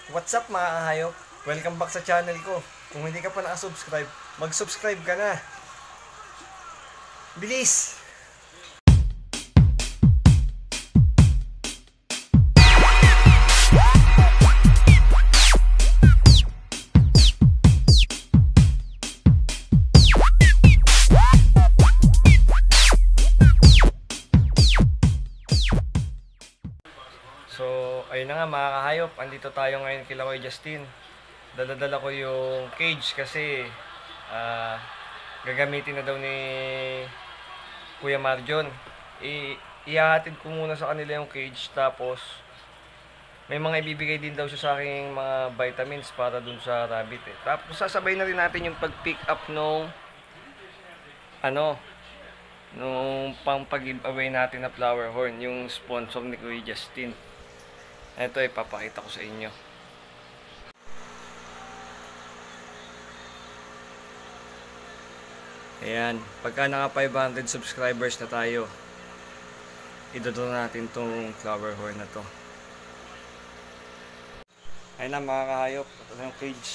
What's up mga kahayop? Welcome back sa channel ko. Kung hindi ka pa nakasubscribe, mag-subscribe ka na. Bilis! So, ayun na nga mga kahayop, andito tayo ngayon kila Kuya Justin. Dala-dala ko yung cage kasi gagamitin na daw ni Kuya Marjon. Ihahatid ko muna sa kanila yung cage, tapos may mga ibibigay din daw siya sa aking mga vitamins para dun sa rabbit eh. Tapos sasabay na rin natin yung pag-pick up nung nung pang pag-giveaway natin na flower horn, yung sponsor ni Kuya Justin. Ito ay papakita ko sa inyo. Ayan, pagka naka 500 subscribers na tayo, idodon natin tong flower horn na to. Ayan na mga kahayop, ito yung cage.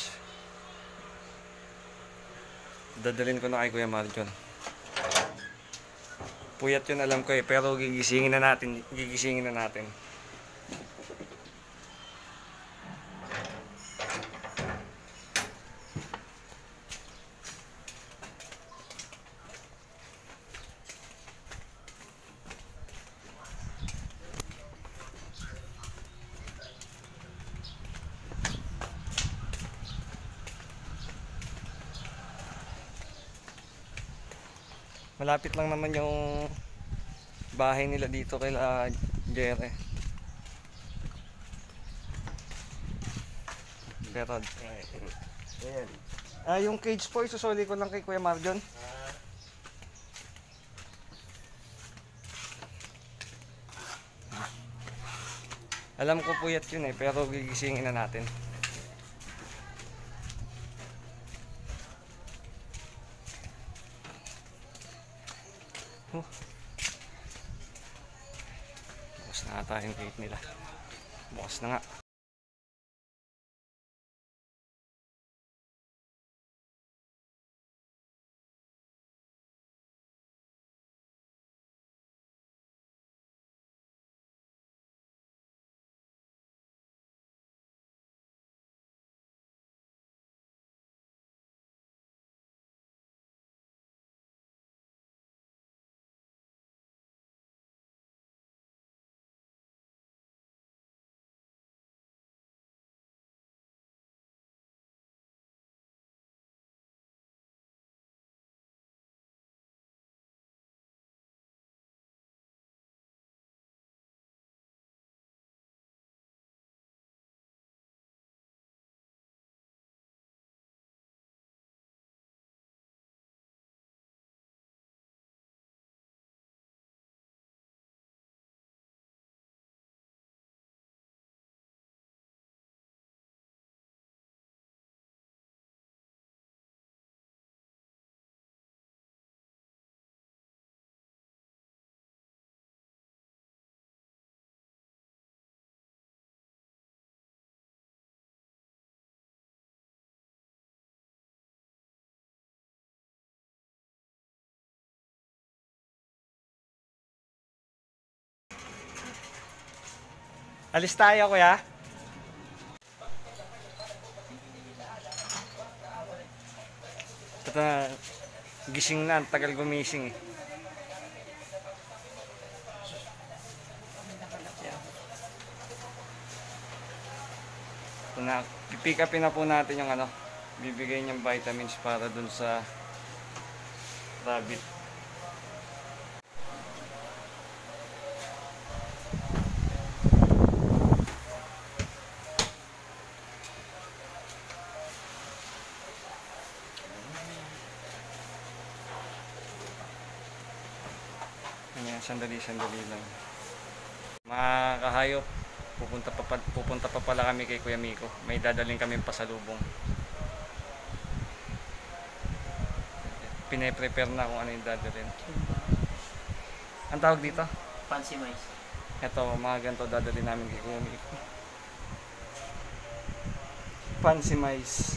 Dadalhin ko na kay Kuya Marjon. Puyat yun, alam ko eh, pero gigisingin na natin. Malapit lang naman yung bahay nila dito kay Jere. Berod. Ayan. Yung cage po, isusuli ko lang kay Kuya Marjon. Alam ko puyat yun eh, pero gigisingin na natin. Bukas na ata yung gate nila. Bukas na nga. Alis tayo, Kuya. Ito na, gising na, tagal gumising eh. Ito na, pick upin na po natin yung bibigay niyang vitamins para dun sa rabbit. Sandali lang. Mga kahayop, pupunta pa pala kami kay Kuya Miko. May dadalhin kaming pasalubong. Pine-prepare na kung ano yung dadalhin. Ang tawag dito? Fancy mice. Ito, mga ganito dadalhin namin kay Kuya Miko. fancy mice.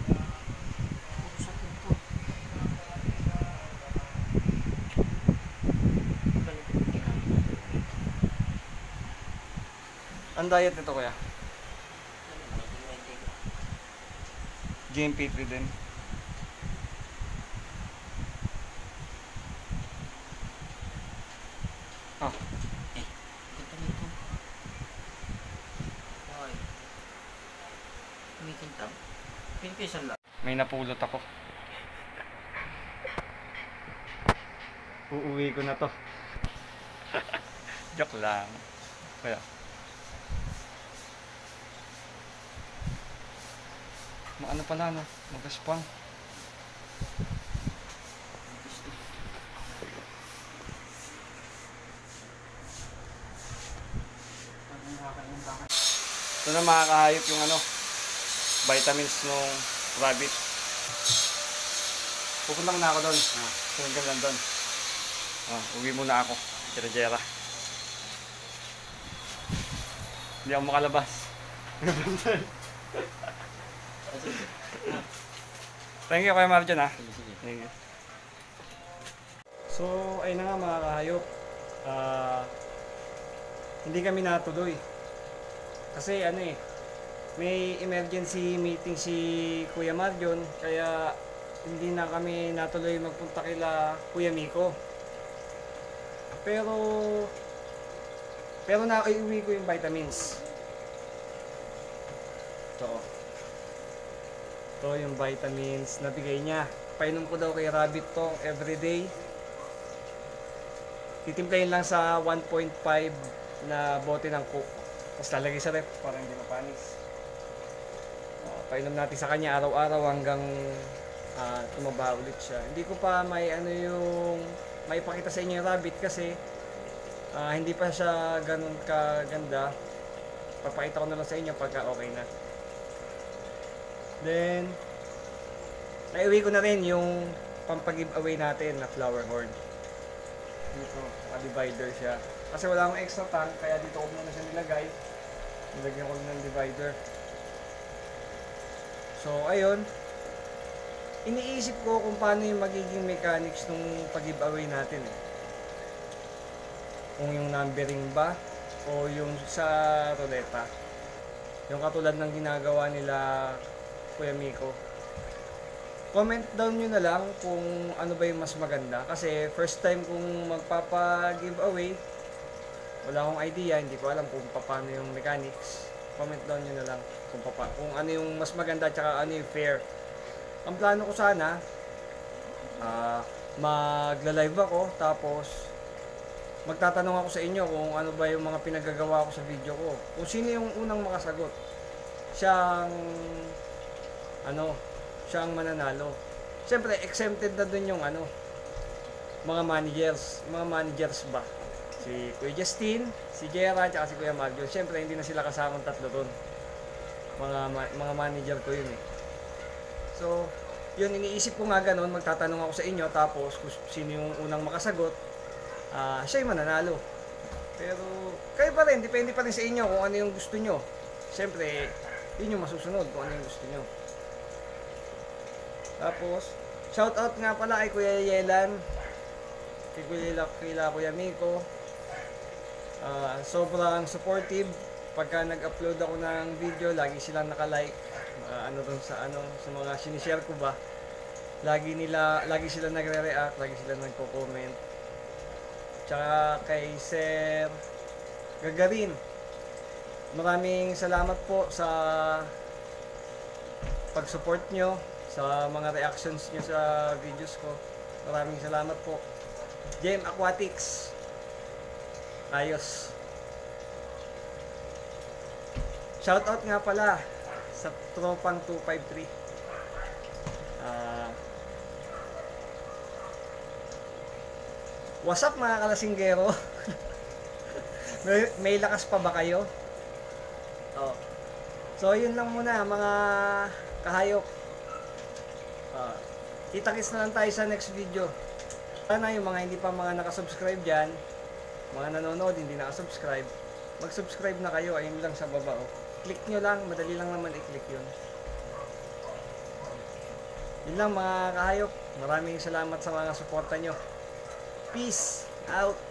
Ang diet nito kuya? GMP3 din. Ah, Ganda nito. Okay. Kumikintab. Pinkisan lang. may napulot ako. Uuwi ko na to. Joke lang. Kaya. Ano pala no? Magaspang. Ito na makakahayop yung ano, vitamins nung rabbit. Pupunta na ako doon. Sunod ka lang doon. Uwi muna ako. Jera-jera. Hindi ako makalabas. Thank you Kuya Marjon ha. Thank you. So, ayun na nga mga kahayop. Hindi kami natuloy. Kasi ano eh, may emergency meeting si Kuya Marjon, kaya hindi na kami natuloy magpunta kila Kuya Miko. Pero naiuwi ko yung vitamins. Ito yung vitamins na bigay niya. Painom ko daw kay Rabbit to everyday. Titimplahin lang sa 1.5 na bote ng Coke. Tapos lalagay sa ref para hindi mapanis. Painom natin sa kanya araw-araw hanggang tumaba ulit siya. Hindi ko pa may maipakita sa inyo yung Rabbit kasi hindi pa siya ganun kaganda. Papakita ko na lang sa inyo pagka okay na. Then, naiuwi ko na rin yung pampag-giveaway natin na flower horn. Dito, divider siya. Kasi wala akong extra tank, kaya dito ko muna siya nilagay. Nilagyan ko ng divider. So, ayun. Iniisip ko kung paano yung magiging mechanics nung pag-giveaway natin eh. Kung yung numbering ba o yung sa ruleta. Yung katulad ng ginagawa nila Kuya Miko. Comment down nyo na lang kung ano ba yung mas maganda. Kasi first time kong magpapa-giveaway, wala akong idea, hindi ko alam kung paano yung mechanics. Comment down nyo na lang kung ano yung mas maganda at saka ano yung fair. Ang plano ko sana, magla-live ako, tapos magtatanong ako sa inyo kung ano ba yung mga pinagagawa ko sa video ko. Kung sino yung unang makasagot, siyang mananalo. Siyempre, exempted na dun yung mga managers ba? Si Kuya Justin, si Jera, at si Kuya Marjo. Siyempre, hindi na sila kasamang tatlo dun. Mga manager ko yun eh. So, yun, iniisip ko nga ganun, magtatanong ako sa inyo, tapos kung sino yung unang makasagot, siya yung mananalo. Pero, kayo pa rin, depende pa rin sa inyo kung ano yung gusto nyo. Siyempre, yun yung masusunod kung ano yung gusto nyo. Tapos, shoutout nga pala kay Kuya Yelan, kay Kuya Miko. Sobrang supportive. Pagka nag-upload ako ng video, lagi silang naka-like. Sa mga sinishare ko ba. Lagi sila nagre-react, lagi sila nagko-comment. Tsaka kay Sir Gagarin. Maraming salamat po sa pag-support nyo, sa mga reactions nyo sa videos ko. Maraming salamat po. Gem Aquatics. Ayos. Shoutout nga pala sa tropang 253. What's up mga kalasinggero? may lakas pa ba kayo? So yun lang muna mga kahayop. Kita-kits na lang tayo sa next video. Sana yung mga hindi pa nakasubscribe dyan, mga nanonood hindi nakasubscribe, mag-subscribe na kayo. Ayun lang sa baba. Click nyo lang, madali lang naman i-click yun. Yun lang mga kahayop. Maraming salamat sa mga suporta nyo. Peace out.